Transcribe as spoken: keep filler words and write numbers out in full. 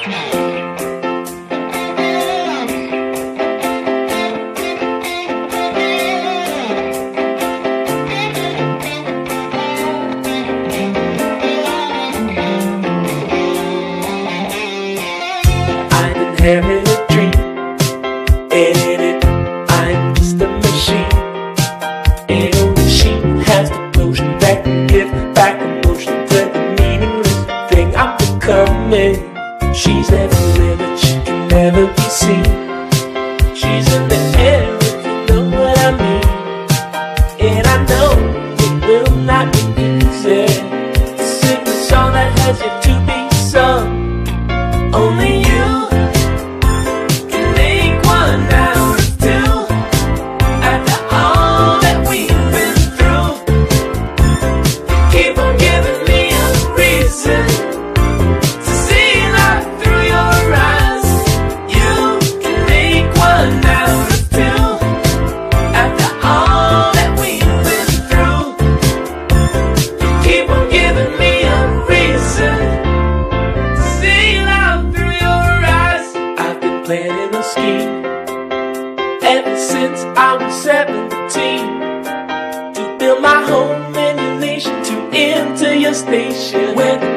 Having a dream, and in it, I'm just a machine. And a machine has the motion that can give back emotion to the meaningless thing I'm becoming. She's everywhere, but she can never be seen. She's in the air, if you know what I mean. And I know it will not be easy to sing the song that has yet to be sung. Only you planning a scheme ever since I was seventeen, to build my home in your nation, to enter your station where the